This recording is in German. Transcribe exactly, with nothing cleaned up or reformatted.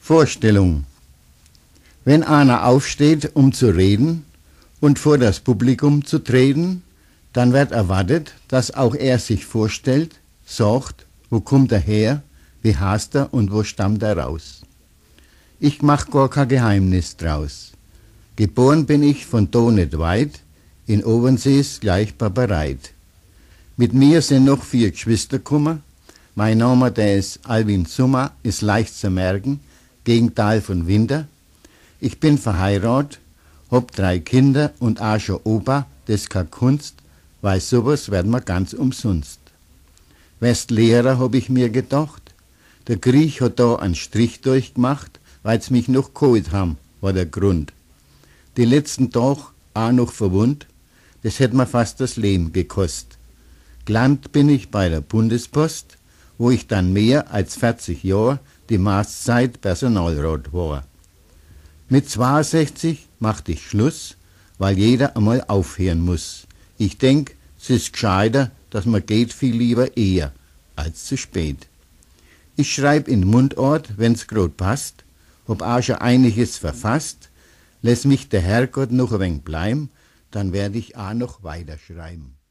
Vorstellung. Wenn einer aufsteht, um zu reden und vor das Publikum zu treten, dann wird erwartet, dass auch er sich vorstellt, sagt, wo kommt er her, wie heißt er und wo stammt er raus. Ich mach gar kein Geheimnis draus. Geboren bin ich von da nicht weit, in Obernsees gleich bei Bereit. Mit mir sind noch vier Geschwister gekommen. Mein Name, der ist Alwin Summer, ist leicht zu merken, Gegenteil von Winter. Ich bin verheiratet, hab drei Kinder und auch schon Opa, das ist keine Kunst, weil sowas wird man ganz umsonst. Wärst Lehrer, hab ich mir gedacht. Der Krieg hat da einen Strich durchgemacht, weil's mich noch geholt haben, war der Grund. Die letzten Tage auch noch verwundt, das hätt mir fast das Leben gekostet. Gelandet bin ich bei der Bundespost, wo ich dann mehr als vierzig Jahre die Maßzeit Personalrat war. Mit zweiundsechzig machte ich Schluss, weil jeder einmal aufhören muss. Ich denk, es ist gescheiter, dass man geht viel lieber eher als zu spät. Ich schreib in Mundart, wenn's grad passt, hab auch schon einiges verfasst, lässt mich der Herrgott noch ein wenig bleiben, dann werd ich auch noch weiterschreiben.